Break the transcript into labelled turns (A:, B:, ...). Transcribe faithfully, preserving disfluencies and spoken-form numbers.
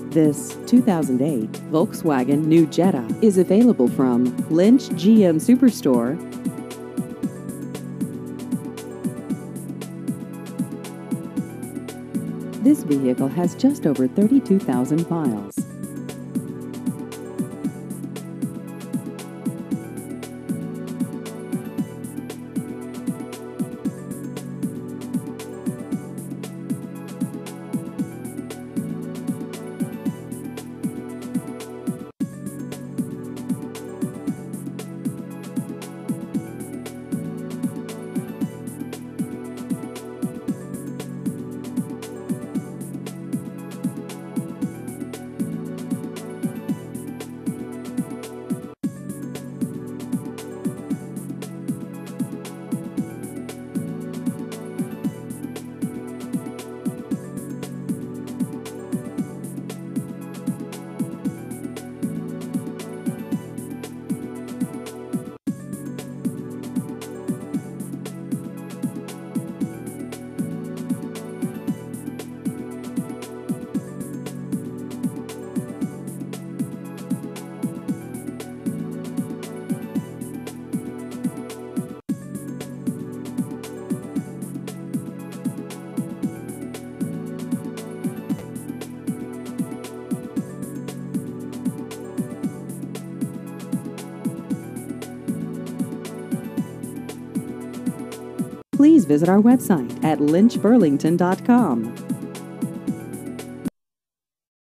A: This two thousand eight Volkswagen New Jetta is available from Lynch G M Superstore. This vehicle has just over thirty-two thousand miles. Please visit our website at lynch burlington dot com.